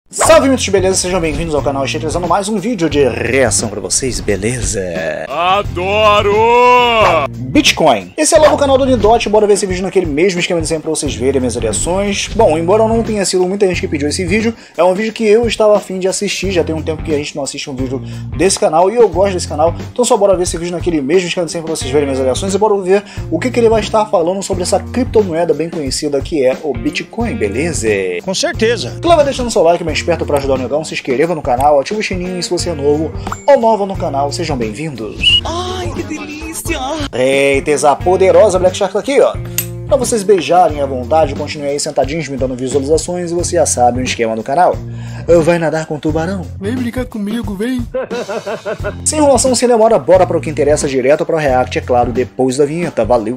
Salve, mitos, beleza? Sejam bem-vindos ao canal. Estou trazendo mais um vídeo de reação pra vocês, beleza? Adoro! Bitcoin. Esse é logo o canal do Nidot, bora ver esse vídeo naquele mesmo esquema de sempre pra vocês verem minhas reações. Bom, embora não tenha sido muita gente que pediu esse vídeo, é um vídeo que eu estava a fim de assistir, já tem um tempo que a gente não assiste um vídeo desse canal e eu gosto desse canal, então só bora ver esse vídeo naquele mesmo esquema de sempre pra vocês verem minhas reações e bora ver o que ele vai estar falando sobre essa criptomoeda bem conhecida que é o Bitcoin, beleza? Com certeza. Então vai deixando seu like, bem esperto pra ajudar o negão, se inscreva no canal, ativa o sininho e se você é novo ou nova no canal, sejam bem-vindos. Ai, que delícia! Eita, essa poderosa Black Shark tá aqui, ó. Pra vocês beijarem à vontade, continuem aí sentadinhos me dando visualizações e você já sabe o esquema do canal. Vai nadar com tubarão? Vem brincar comigo, vem. Sem enrolação, sem demora, bora para o que interessa, direto para o react, é claro, depois da vinheta. Valeu!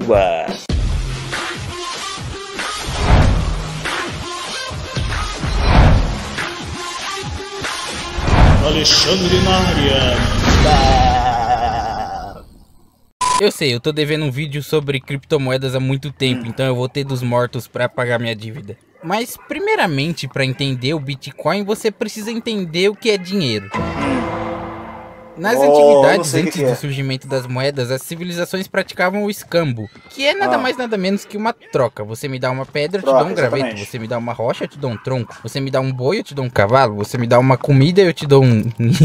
Alexandre na área. Eu sei, eu tô devendo um vídeo sobre criptomoedas há muito tempo, então eu vou ter dos mortos pra pagar minha dívida. Mas primeiramente, pra entender o Bitcoin, você precisa entender o que é dinheiro. Nas antiguidades, antes do surgimento das moedas, as civilizações praticavam o escambo, que é nada mais nada menos que uma troca. Você me dá uma pedra, eu te dou um graveto. Exatamente. Você me dá uma rocha, eu te dou um tronco. Você me dá um boi, eu te dou um cavalo. Você me dá uma comida, eu te dou um...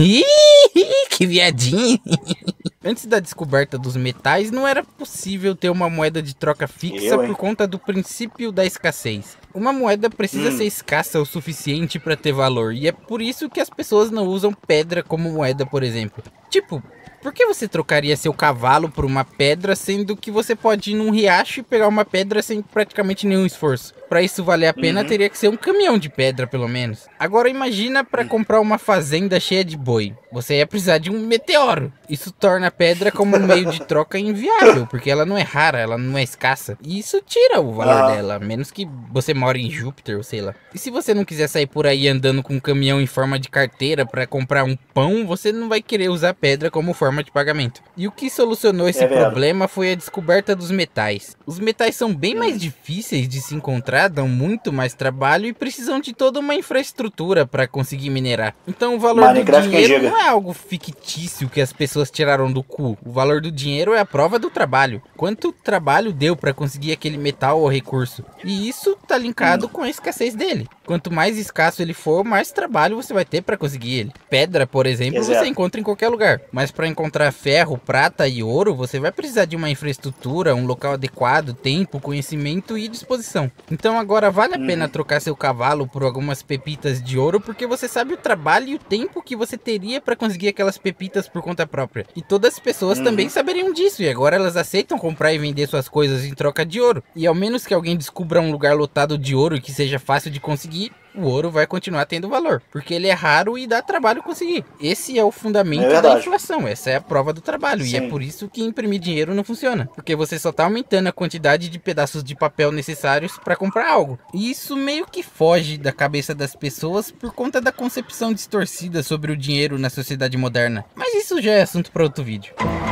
Que viadinho! Antes da descoberta dos metais, não era possível ter uma moeda de troca fixa por conta do princípio da escassez. Uma moeda precisa ser escassa o suficiente para ter valor, e é por isso que as pessoas não usam pedra como moeda, por exemplo. Tipo, por que você trocaria seu cavalo por uma pedra, sendo que você pode ir num riacho e pegar uma pedra sem praticamente nenhum esforço? Para isso valer a pena, teria que ser um caminhão de pedra, pelo menos. Agora imagina para comprar uma fazenda cheia de boi. Você ia precisar de um meteoro. Isso torna a pedra como um meio de troca inviável, porque ela não é rara, ela não é escassa. E isso tira o valor dela, a menos que você mora em Júpiter, ou sei lá. E se você não quiser sair por aí andando com um caminhão em forma de carteira para comprar um pão, você não vai querer usar pedra como forma de pagamento. E o que solucionou esse problema foi a descoberta dos metais. Os metais são bem mais difíceis de se encontrar, dão muito mais trabalho e precisam de toda uma infraestrutura para conseguir minerar. Então o valor do dinheiro não é algo fictício que as pessoas tiraram do cu. O valor do dinheiro é a prova do trabalho. Quanto trabalho deu para conseguir aquele metal ou recurso? E isso tá linkado com a escassez dele. Quanto mais escasso ele for, mais trabalho você vai ter para conseguir ele. Pedra, por exemplo, você encontra em qualquer lugar. Mas para encontrar ferro, prata e ouro, você vai precisar de uma infraestrutura, um local adequado, tempo, conhecimento e disposição. Então agora vale a pena trocar seu cavalo por algumas pepitas de ouro, porque você sabe o trabalho e o tempo que você teria para conseguir aquelas pepitas por conta própria. E todas as pessoas também saberiam disso, e agora elas aceitam comprar e vender suas coisas em troca de ouro. E ao menos que alguém descubra um lugar lotado de ouro e que seja fácil de conseguir, o ouro vai continuar tendo valor, porque ele é raro e dá trabalho conseguir. Esse é o fundamento da inflação, essa é a prova do trabalho. E é por isso que imprimir dinheiro não funciona, porque você só tá aumentando a quantidade de pedaços de papel necessários para comprar algo. E isso meio que foge da cabeça das pessoas por conta da concepção distorcida sobre o dinheiro na sociedade moderna. Mas isso já é assunto para outro vídeo.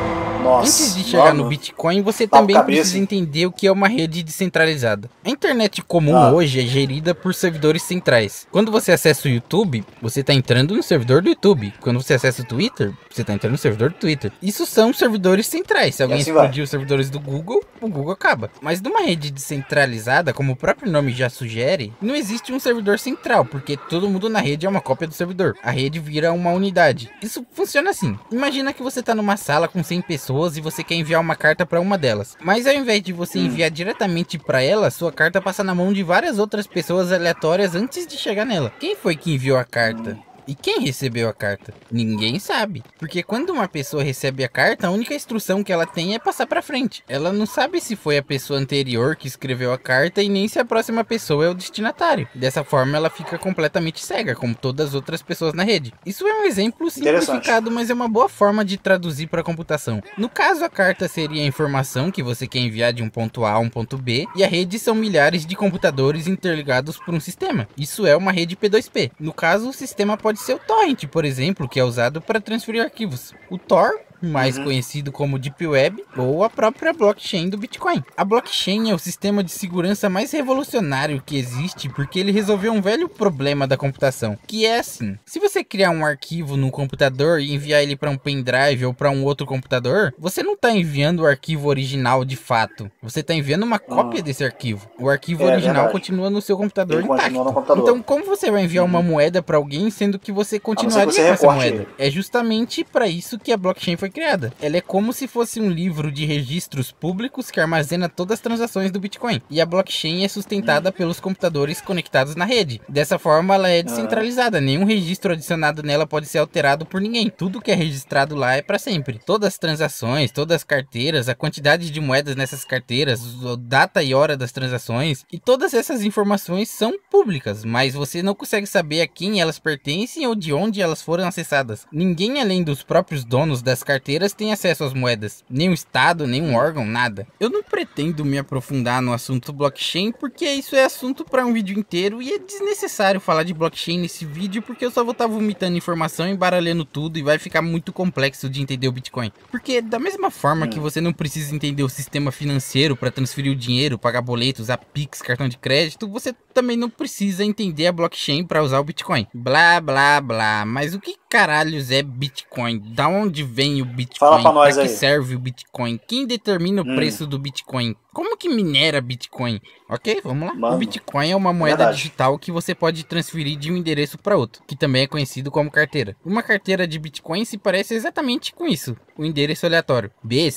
Antes de chegar no Bitcoin, você também precisa entender o que é uma rede descentralizada. A internet comum hoje é gerida por servidores centrais. Quando você acessa o YouTube, você está entrando no servidor do YouTube. Quando você acessa o Twitter, você está entrando no servidor do Twitter. Isso são servidores centrais. Se alguém explodir os servidores do Google, o Google acaba. Mas numa rede descentralizada, como o próprio nome já sugere, não existe um servidor central, porque todo mundo na rede é uma cópia do servidor. A rede vira uma unidade. Isso funciona assim. Imagina que você está numa sala com 100 pessoas e você quer enviar uma carta para uma delas. Mas ao invés de você enviar diretamente para ela, sua carta passa na mão de várias outras pessoas aleatórias antes de chegar nela. Quem foi que enviou a carta? E quem recebeu a carta? Ninguém sabe. Porque quando uma pessoa recebe a carta, a única instrução que ela tem é passar pra frente. Ela não sabe se foi a pessoa anterior que escreveu a carta e nem se a próxima pessoa é o destinatário. Dessa forma, ela fica completamente cega, como todas as outras pessoas na rede. Isso é um exemplo simplificado, mas é uma boa forma de traduzir para a computação. No caso, a carta seria a informação que você quer enviar de um ponto A a um ponto B, e a rede são milhares de computadores interligados por um sistema. Isso é uma rede P2P. No caso, o sistema pode ser o torrent, por exemplo, que é usado para transferir arquivos. O Tor mais conhecido como Deep Web, ou a própria blockchain do Bitcoin. A blockchain é o sistema de segurança mais revolucionário que existe porque ele resolveu um velho problema da computação, que é assim: se você criar um arquivo no computador e enviar ele para um pendrive ou para um outro computador, você não está enviando o arquivo original de fato, você está enviando uma cópia desse arquivo. O arquivo original continua no seu computador intacto. Então como você vai enviar uma moeda para alguém sendo que você continuaria com essa moeda? É justamente para isso que a blockchain foi criada. Ela é como se fosse um livro de registros públicos que armazena todas as transações do Bitcoin. E a blockchain é sustentada pelos computadores conectados na rede. Dessa forma, ela é descentralizada. Nenhum registro adicionado nela pode ser alterado por ninguém. Tudo que é registrado lá é para sempre. Todas as transações, todas as carteiras, a quantidade de moedas nessas carteiras, a data e hora das transações, e todas essas informações são públicas, mas você não consegue saber a quem elas pertencem ou de onde elas foram acessadas. Ninguém além dos próprios donos das carteiras tem acesso às moedas. Nem o Estado, nem um órgão, nada. Eu não pretendo me aprofundar no assunto blockchain porque isso é assunto para um vídeo inteiro e é desnecessário falar de blockchain nesse vídeo porque eu só vou estar vomitando informação, embaralhando tudo e vai ficar muito complexo de entender o Bitcoin. Porque da mesma forma que você não precisa entender o sistema financeiro para transferir o dinheiro, pagar boletos, usar Pix, cartão de crédito, você também não precisa entender a blockchain para usar o Bitcoin. Blá, blá, blá. Mas o que caralhos é Bitcoin? Da onde vem o Bitcoin? Fala pra nós pra que aí. serve o Bitcoin? Quem determina o preço do Bitcoin? Como que minera Bitcoin? Ok, vamos lá. Mano, o Bitcoin é uma moeda verdade. digital que você pode transferir de um endereço para outro, que também é conhecido como carteira. Uma carteira de Bitcoin se parece exatamente com isso, o endereço aleatório.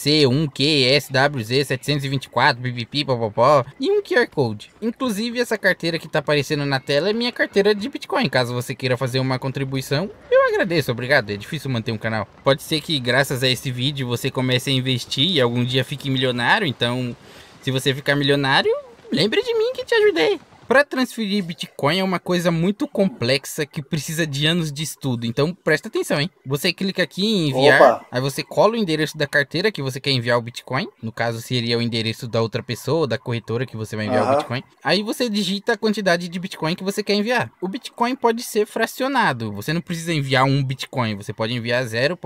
BC1QSWZ724, BBP, popopó, e um QR Code. Inclusive, essa carteira que tá aparecendo na tela é minha carteira de Bitcoin. Caso você queira fazer uma contribuição, eu agradeço, obrigado. É difícil manter um canal. Pode ser que graças a esse vídeo você comece a investir e algum dia fique milionário, então se você ficar milionário, lembre de mim que te ajudei. Para transferir Bitcoin é uma coisa muito complexa que precisa de anos de estudo, então presta atenção, hein? Você clica aqui em enviar, aí você cola o endereço da carteira que você quer enviar o Bitcoin, no caso seria o endereço da outra pessoa, da corretora que você vai enviar o Bitcoin. Aí você digita a quantidade de Bitcoin que você quer enviar. O Bitcoin pode ser fracionado, você não precisa enviar um Bitcoin, você pode enviar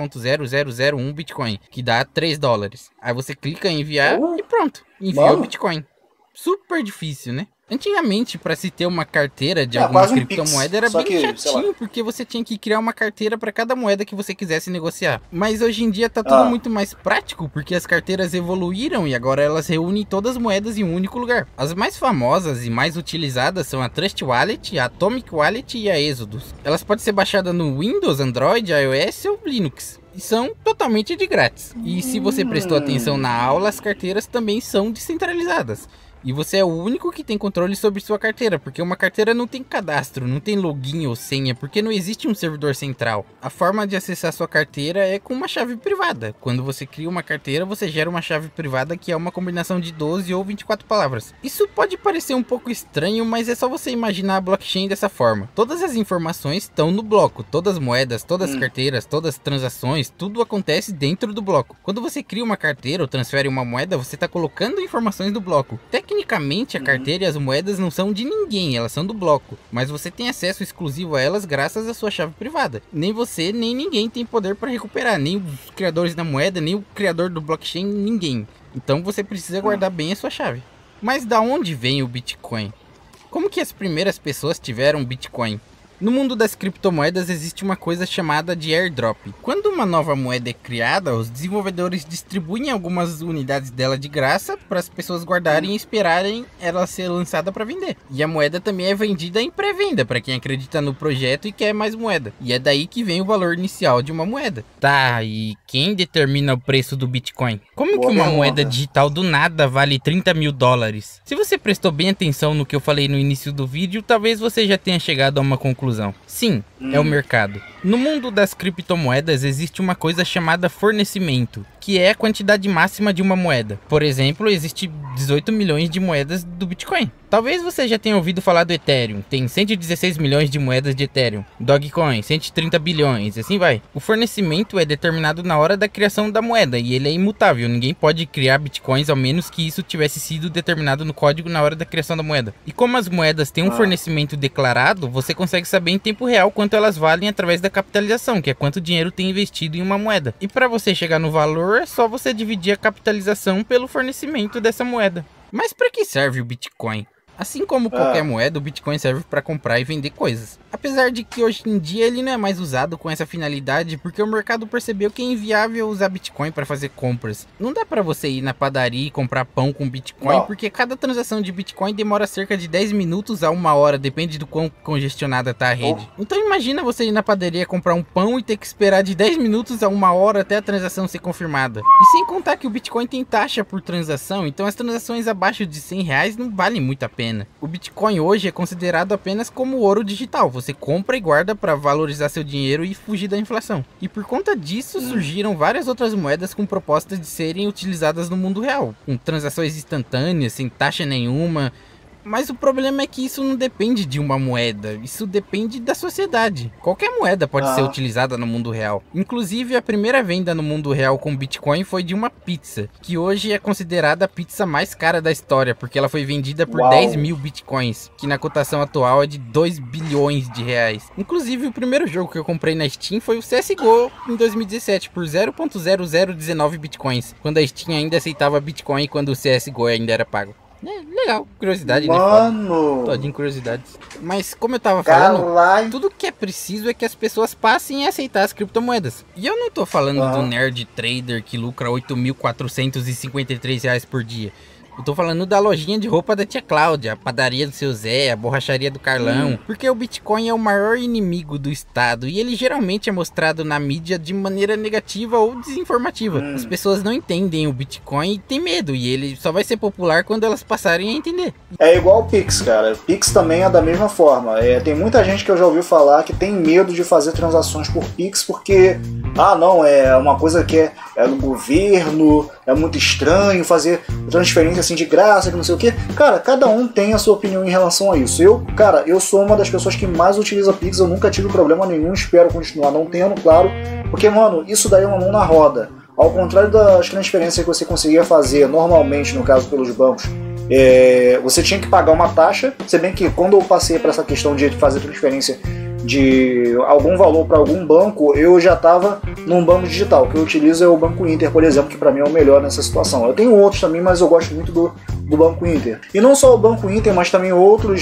0.0001 Bitcoin, que dá 3 dólares. Aí você clica em enviar e pronto, enviou o Bitcoin. Super difícil, né? Antigamente, para se ter uma carteira de alguma criptomoeda era bem chatinho, porque você tinha que criar uma carteira para cada moeda que você quisesse negociar. Mas hoje em dia tá tudo muito mais prático, porque as carteiras evoluíram e agora elas reúnem todas as moedas em um único lugar. As mais famosas e mais utilizadas são a Trust Wallet, a Atomic Wallet e a Exodus. Elas podem ser baixadas no Windows, Android, iOS ou Linux. E são totalmente de grátis. E se você prestou atenção na aula, as carteiras também são descentralizadas. E você é o único que tem controle sobre sua carteira, porque uma carteira não tem cadastro, não tem login ou senha, porque não existe um servidor central. A forma de acessar sua carteira é com uma chave privada. Quando você cria uma carteira, você gera uma chave privada que é uma combinação de 12 ou 24 palavras. Isso pode parecer um pouco estranho, mas é só você imaginar a blockchain dessa forma. Todas as informações estão no bloco, todas as moedas, todas as carteiras, todas as transações, tudo acontece dentro do bloco. Quando você cria uma carteira ou transfere uma moeda, você está colocando informações do bloco. Tecnicamente, a carteira e as moedas não são de ninguém, elas são do bloco, mas você tem acesso exclusivo a elas graças à sua chave privada. Nem você, nem ninguém tem poder para recuperar, nem os criadores da moeda, nem o criador do blockchain, ninguém. Então você precisa guardar bem a sua chave. Mas da onde vem o Bitcoin? Como que as primeiras pessoas tiveram Bitcoin? No mundo das criptomoedas existe uma coisa chamada de airdrop. Quando uma nova moeda é criada, os desenvolvedores distribuem algumas unidades dela de graça para as pessoas guardarem e esperarem ela ser lançada para vender. E a moeda também é vendida em pré-venda para quem acredita no projeto e quer mais moeda. E é daí que vem o valor inicial de uma moeda. Tá, e quem determina o preço do Bitcoin? Como que uma moeda digital do nada vale 30 mil dólares? Se você prestou bem atenção no que eu falei no início do vídeo, talvez você já tenha chegado a uma conclusão. Sim, é o mercado. No mundo das criptomoedas existe uma coisa chamada fornecimento, que é a quantidade máxima de uma moeda. Por exemplo, existe 18 milhões de moedas do Bitcoin. Talvez você já tenha ouvido falar do Ethereum. Tem 116 milhões de moedas de Ethereum. Dogecoin, 130 bilhões, assim vai. O fornecimento é determinado na hora da criação da moeda e ele é imutável. Ninguém pode criar bitcoins ao menos que isso tivesse sido determinado no código na hora da criação da moeda. E como as moedas têm um fornecimento declarado, você consegue saber em tempo real quanto elas valem através da capitalização, que é quanto dinheiro tem investido em uma moeda. E para você chegar no valor, é só você dividir a capitalização pelo fornecimento dessa moeda. Mas para que serve o Bitcoin? Assim como qualquer moeda, o Bitcoin serve para comprar e vender coisas. Apesar de que hoje em dia ele não é mais usado com essa finalidade, porque o mercado percebeu que é inviável usar Bitcoin para fazer compras. Não dá para você ir na padaria e comprar pão com Bitcoin, porque cada transação de Bitcoin demora cerca de 10 minutos a 1 hora, depende do quão congestionada tá a rede. Então imagina você ir na padaria comprar um pão e ter que esperar de 10 minutos a 1 hora até a transação ser confirmada. E sem contar que o Bitcoin tem taxa por transação, então as transações abaixo de R$100 não valem muito a pena. O Bitcoin hoje é considerado apenas como ouro digital. Você compra e guarda para valorizar seu dinheiro e fugir da inflação. E por conta disso surgiram várias outras moedas com propostas de serem utilizadas no mundo real, com transações instantâneas, sem taxa nenhuma. Mas o problema é que isso não depende de uma moeda, isso depende da sociedade. Qualquer moeda pode ser utilizada no mundo real. Inclusive, a primeira venda no mundo real com Bitcoin foi de uma pizza, que hoje é considerada a pizza mais cara da história, porque ela foi vendida por 10 mil Bitcoins, que na cotação atual é de 2 bilhões de reais. Inclusive, o primeiro jogo que eu comprei na Steam foi o CSGO em 2017, por 0.0019 Bitcoins, quando a Steam ainda aceitava Bitcoin e quando o CSGO ainda era pago. Legal, curiosidade, mano, né? Todinho curiosidades. Mas como eu tava falando, tudo que é preciso é que as pessoas passem a aceitar as criptomoedas. E eu não tô falando do nerd trader que lucra R$8.453 por dia. Eu tô falando da lojinha de roupa da tia Cláudia, a padaria do seu Zé, a borracharia do Carlão. Porque o Bitcoin é o maior inimigo do Estado e ele geralmente é mostrado na mídia de maneira negativa ou desinformativa. As pessoas não entendem o Bitcoin e têm medo, e ele só vai ser popular quando elas passarem a entender. É igual o Pix, cara. Pix também é da mesma forma. Tem muita gente que eu já ouvi falar que tem medo de fazer transações por Pix porque, não, é uma coisa que é do governo, é muito estranho fazer transferência assim de graça, que não sei o que. Cara, cada um tem a sua opinião em relação a isso. Eu sou uma das pessoas que mais utiliza Pix, eu nunca tive problema nenhum, espero continuar não tendo, claro, porque, mano, isso daí é uma mão na roda. Ao contrário das transferências que você conseguia fazer normalmente, no caso pelos bancos, você tinha que pagar uma taxa, se bem que quando eu passei para essa questão de fazer transferência de algum valor para algum banco, eu já estava num banco digital. O que eu utilizo é o Banco Inter, por exemplo, que para mim é o melhor nessa situação. Eu tenho outros também, mas eu gosto muito do Banco Inter. E não só o Banco Inter, mas também outros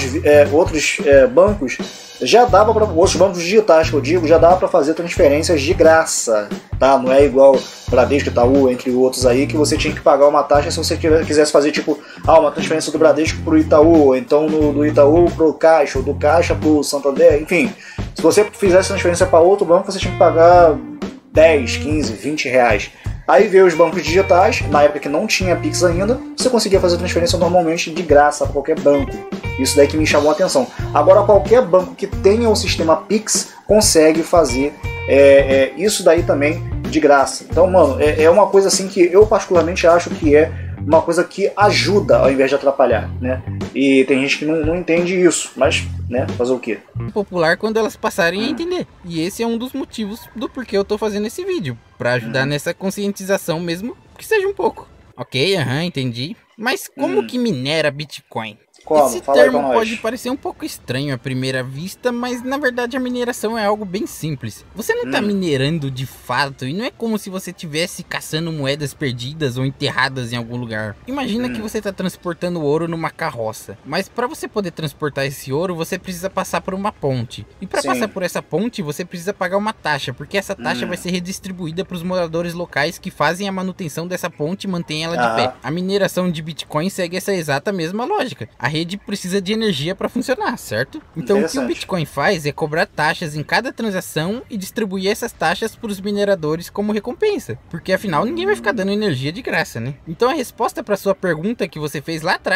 bancos, já dava para, outros bancos digitais que eu digo, já dava para fazer transferências de graça, tá? Não é igual Bradesco, Itaú, entre outros aí, que você tinha que pagar uma taxa se você quisesse fazer tipo, uma transferência do Bradesco pro Itaú, ou então do Itaú pro Caixa, ou do Caixa pro Santander, enfim. Se você fizesse transferência para outro banco, você tinha que pagar 10, 15, 20 reais. Aí veio os bancos digitais, na época que não tinha Pix ainda, você conseguia fazer transferência normalmente de graça para qualquer banco. Isso daí que me chamou a atenção. Agora, qualquer banco que tenha o sistema Pix consegue fazer isso daí também de graça. Então, mano, é uma coisa assim que eu particularmente acho que é uma coisa que ajuda ao invés de atrapalhar, né? E tem gente que não entende isso, mas, né, fazer o quê? Popular quando elas passarem a entender. E esse é um dos motivos do porquê eu tô fazendo esse vídeo, pra ajudar nessa conscientização mesmo, que seja um pouco. Ok, entendi. Mas como que minera Bitcoin? Como? Esse termo pode parecer um pouco estranho à primeira vista, mas na verdade a mineração é algo bem simples. Você não está minerando de fato, e não é como se você estivesse caçando moedas perdidas ou enterradas em algum lugar. Imagina que você está transportando ouro numa carroça, mas para você poder transportar esse ouro, você precisa passar por uma ponte. E para passar por essa ponte, você precisa pagar uma taxa, porque essa taxa vai ser redistribuída para os moradores locais que fazem a manutenção dessa ponte e mantêm ela de pé. A mineração de Bitcoin segue essa exata mesma lógica. A rede precisa de energia para funcionar, certo? Então o que o Bitcoin faz é cobrar taxas em cada transação e distribuir essas taxas para os mineradores como recompensa, porque afinal ninguém vai ficar dando energia de graça, né? Então a resposta para sua pergunta que você fez lá atrás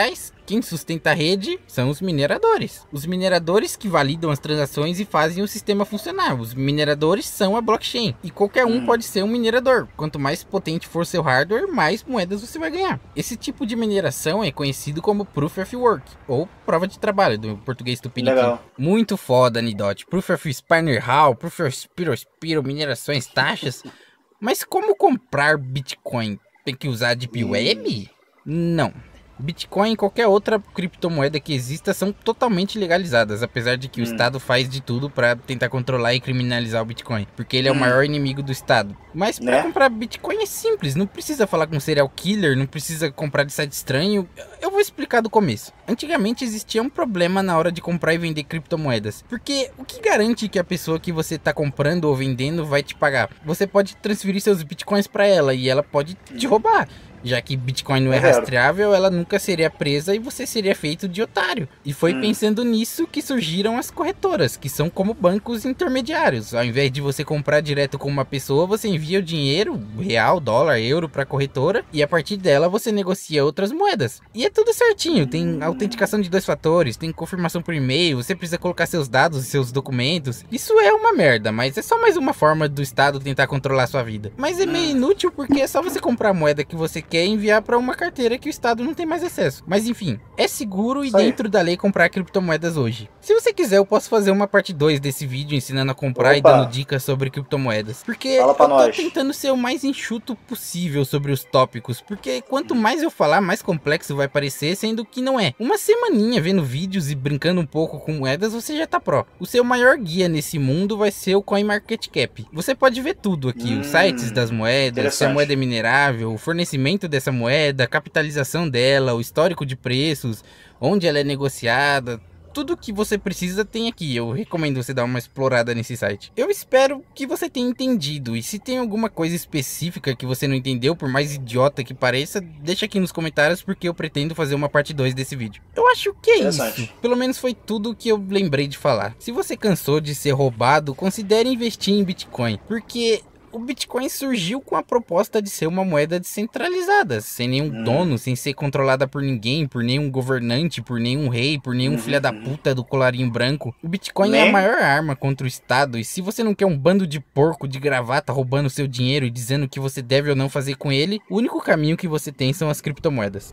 quem sustenta a rede são os mineradores. Os mineradores que validam as transações e fazem o sistema funcionar. Os mineradores são a blockchain. E qualquer um pode ser um minerador. Quanto mais potente for seu hardware, mais moedas você vai ganhar. Esse tipo de mineração é conhecido como Proof of Work, ou prova de trabalho, do português tupiniquim. Muito foda, Nidot. Proof of Spinner-Hall, Proof of Spiro, minerações, taxas. Mas como comprar Bitcoin? Tem que usar a Deep Web? Não. Bitcoin e qualquer outra criptomoeda que exista são totalmente legalizadas, apesar de que o Estado faz de tudo para tentar controlar e criminalizar o Bitcoin, porque ele é o maior inimigo do Estado. Mas para comprar Bitcoin é simples, não precisa falar com um serial killer, não precisa comprar de site estranho. Eu vou explicar do começo. Antigamente existia um problema na hora de comprar e vender criptomoedas, porque o que garante que a pessoa que você está comprando ou vendendo vai te pagar? Você pode transferir seus Bitcoins para ela e ela pode te roubar. Já que Bitcoin não é rastreável, ela nunca seria presa e você seria feito de otário. E foi pensando nisso que surgiram as corretoras, que são como bancos intermediários. Ao invés de você comprar direto com uma pessoa, você envia o dinheiro, real, dólar, euro, para a corretora, e a partir dela você negocia outras moedas. E é tudo certinho, tem autenticação de 2 fatores, tem confirmação por e-mail, você precisa colocar seus dados e seus documentos. Isso é uma merda, mas é só mais uma forma do Estado tentar controlar a sua vida. Mas é meio inútil porque é só você comprar a moeda que você quer enviar para uma carteira que o Estado não tem mais acesso. Mas enfim, é seguro e dentro da lei comprar criptomoedas hoje. Se você quiser, eu posso fazer uma parte 2 desse vídeo ensinando a comprar e dando dicas sobre criptomoedas. Porque eu tô tentando ser o mais enxuto possível sobre os tópicos, porque quanto mais eu falar, mais complexo vai parecer, sendo que não é. Uma semaninha vendo vídeos e brincando um pouco com moedas, você já tá pró. O seu maior guia nesse mundo vai ser o CoinMarketCap. Você pode ver tudo aqui, os sites das moedas, se a moeda é minerável, o fornecimento dessa moeda, a capitalização dela, o histórico de preços, onde ela é negociada, tudo que você precisa tem aqui. Eu recomendo você dar uma explorada nesse site. Eu espero que você tenha entendido, e se tem alguma coisa específica que você não entendeu, por mais idiota que pareça, deixa aqui nos comentários, porque eu pretendo fazer uma parte 2 desse vídeo. Eu acho que é isso. Pelo menos foi tudo que eu lembrei de falar. Se você cansou de ser roubado, considere investir em Bitcoin, porque o Bitcoin surgiu com a proposta de ser uma moeda descentralizada, sem nenhum dono, sem ser controlada por ninguém, por nenhum governante, por nenhum rei, por nenhum filho da puta do colarinho branco. O Bitcoin é a maior arma contra o Estado, e se você não quer um bando de porco de gravata roubando seu dinheiro e dizendo o que você deve ou não fazer com ele, o único caminho que você tem são as criptomoedas.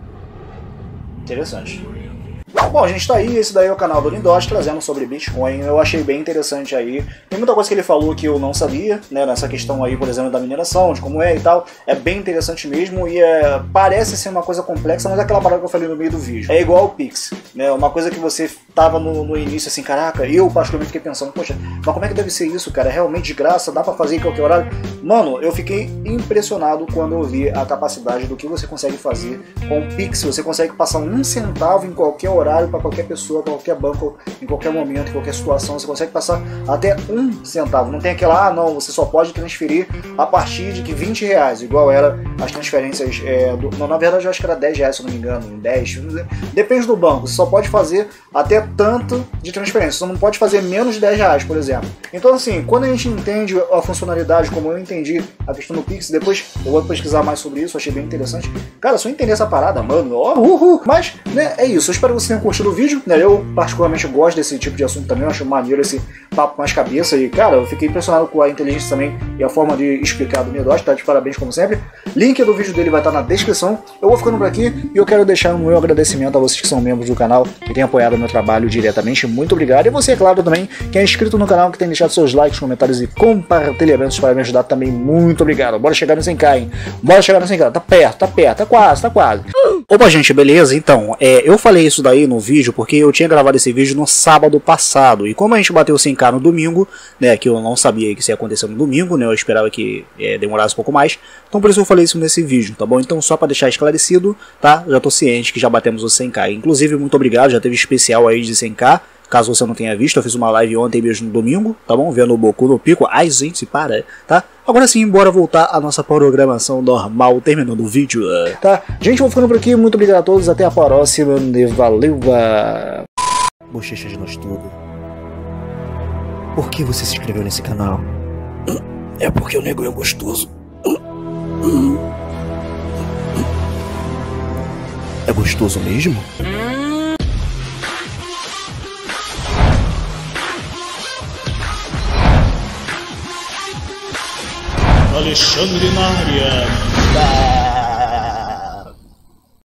Interessante. Bom, gente, tá aí, esse daí é o canal do Nidot trazendo sobre Bitcoin. Eu achei bem interessante aí. Tem muita coisa que ele falou que eu não sabia, né, nessa questão aí, por exemplo, da mineração, de como é e tal. É bem interessante mesmo e parece ser uma coisa complexa, mas é aquela parada que eu falei no meio do vídeo. É igual o Pix, né, uma coisa que você tava no início assim, caraca, eu particularmente fiquei pensando, poxa, mas como é que deve ser isso, cara? É realmente de graça? Dá pra fazer em qualquer horário? Mano, eu fiquei impressionado quando eu vi a capacidade do que você consegue fazer com o Pix. Você consegue passar 1 centavo em qualquer horário, para qualquer pessoa, para qualquer banco, em qualquer momento, em qualquer situação. Você consegue passar até 1 centavo. Não tem aquela, não, você só pode transferir a partir de que R$20, igual era as transferências, na verdade eu acho que era R$10, se eu não me engano, 10, depende do banco. Você só pode fazer até tanto de transferência, você não pode fazer menos de R$10, por exemplo. Então assim, quando a gente entende a funcionalidade, como eu entendi a questão do Pix, depois eu vou pesquisar mais sobre isso, achei bem interessante. Cara, só entender essa parada, mano, mas, né, é isso. Eu espero que vocês tenham curtido o vídeo, né? Eu particularmente gosto desse tipo de assunto também, eu acho maneiro esse papo mais cabeça e, cara, eu fiquei impressionado com a inteligência também e a forma de explicar do Nidot, tá de parabéns como sempre. Link do vídeo dele vai estar na descrição. Eu vou ficando por aqui e eu quero deixar o meu agradecimento a vocês que são membros do canal, que têm apoiado o meu trabalho diretamente, muito obrigado. E você, é claro, também, que é inscrito no canal, que tem deixado seus likes, comentários e compartilhamentos para me ajudar também, muito obrigado. Bora chegar no 100k, hein? Bora chegar no 100k, tá perto, tá quase. Opa, gente, beleza? Então, eu falei isso daí no vídeo porque eu tinha gravado esse vídeo no sábado passado, e como a gente bateu 100k no domingo, né, que eu não sabia que isso ia acontecer no domingo, né, eu esperava que demorasse um pouco mais, então por isso eu falei isso nesse vídeo, tá bom? Então só para deixar esclarecido, tá? Já tô ciente que já batemos os 100k, inclusive muito obrigado, já teve especial aí de 100k, caso você não tenha visto, eu fiz uma live ontem mesmo no domingo, tá bom? Vendo o Boku no Pico, ai gente, para, tá? Agora sim, bora voltar à nossa programação normal, terminando o vídeo, tá? Gente, vou ficando por aqui, muito obrigado a todos, até a próxima, valeu! Bochecha de nós tudo. Por que você se inscreveu nesse canal? É porque o nego é gostoso. É gostoso. gostoso mesmo? Alexandre na área.